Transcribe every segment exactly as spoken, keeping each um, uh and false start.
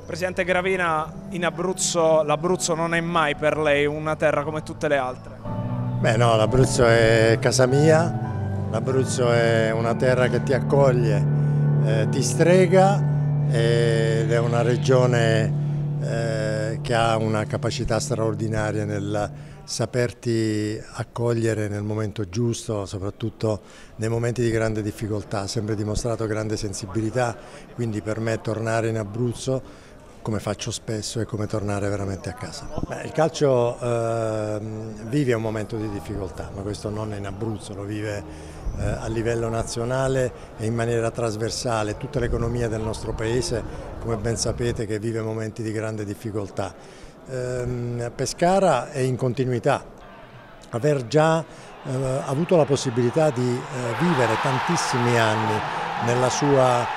Presidente Gravina, in Abruzzo l'Abruzzo non è mai per lei una terra come tutte le altre? Beh no, l'Abruzzo è casa mia, l'Abruzzo è una terra che ti accoglie, eh, ti strega ed è una regione eh, che ha una capacità straordinaria nel saperti accogliere nel momento giusto, soprattutto nei momenti di grande difficoltà. Ha sempre dimostrato grande sensibilità, quindi per me tornare in Abruzzo, come faccio spesso, è come tornare veramente a casa. Beh, il calcio eh, vive un momento di difficoltà, ma questo non in Abruzzo, lo vive eh, a livello nazionale e in maniera trasversale. Tutta l'economia del nostro paese, come ben sapete, che vive momenti di grande difficoltà. Eh, Pescara è in continuità. Aver già eh, avuto la possibilità di eh, vivere tantissimi anni nella sua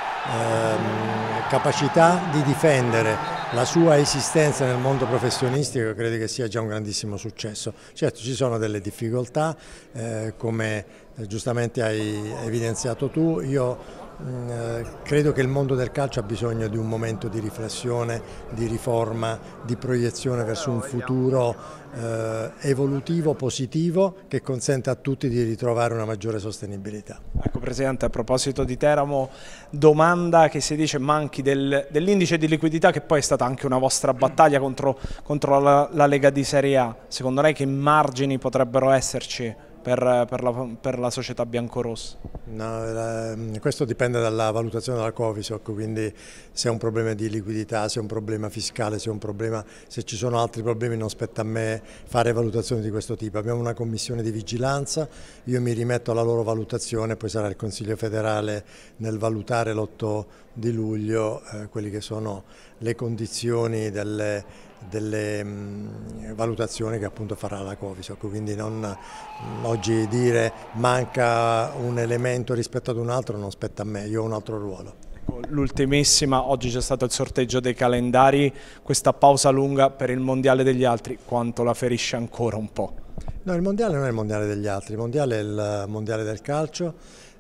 Ehm, capacità di difendere la sua esistenza nel mondo professionistico, credo che sia già un grandissimo successo. Certo, ci sono delle difficoltà, eh, come giustamente hai evidenziato tu. Io mh, credo che il mondo del calcio ha bisogno di un momento di riflessione, di riforma, di proiezione verso un futuro eh, evolutivo, positivo, che consenta a tutti di ritrovare una maggiore sostenibilità. Ecco Presidente, a proposito di Teramo, domanda che si dice manchi del, dell'indice di liquidità, che poi è stata anche una vostra battaglia contro, contro la, la Lega di Serie A. Secondo lei che margini potrebbero esserci per, per, la, per la società biancorossa? No, la, questo dipende dalla valutazione della Covisoc, quindi se è un problema di liquidità, se è un problema fiscale, se, è un problema, se ci sono altri problemi non spetta a me fare valutazioni di questo tipo. Abbiamo una commissione di vigilanza, io mi rimetto alla loro valutazione, poi sarà il Consiglio federale nel valutare l'otto di luglio eh, quelle che sono le condizioni delle, delle mh, valutazioni che appunto farà la Covisoc, quindi non mh, oggi dire manca un elemento rispetto ad un altro non spetta a me, io ho un altro ruolo. L'ultimissima, oggi c'è stato il sorteggio dei calendari, questa pausa lunga per il mondiale degli altri, quanto la ferisce ancora un po'? No, il mondiale non è il mondiale degli altri, il mondiale è il mondiale del calcio.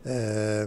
Eh,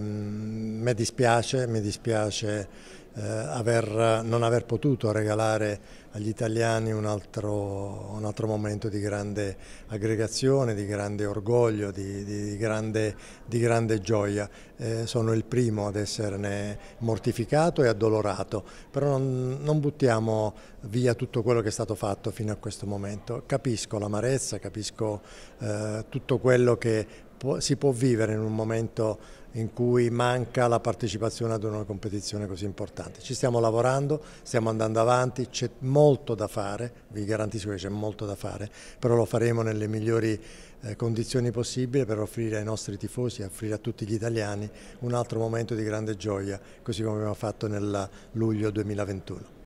mi dispiace, mi dispiace eh, aver, non aver potuto regalare agli italiani un altro, un altro momento di grande aggregazione, di grande orgoglio, di, di, di, grande, di grande gioia. Eh, sono il primo ad esserne mortificato e addolorato, però non, non buttiamo via tutto quello che è stato fatto fino a questo momento. Capisco l'amarezza, capisco eh, tutto quello che si può vivere in un momento in cui manca la partecipazione ad una competizione così importante. Ci stiamo lavorando, stiamo andando avanti, c'è molto da fare, vi garantisco che c'è molto da fare, però lo faremo nelle migliori eh, condizioni possibili per offrire ai nostri tifosi, offrire a tutti gli italiani un altro momento di grande gioia, così come abbiamo fatto nel luglio duemilaventuno.